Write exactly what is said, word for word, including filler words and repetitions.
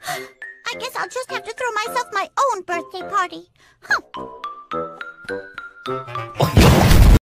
I guess I'll just have to throw myself my own birthday party. Huh.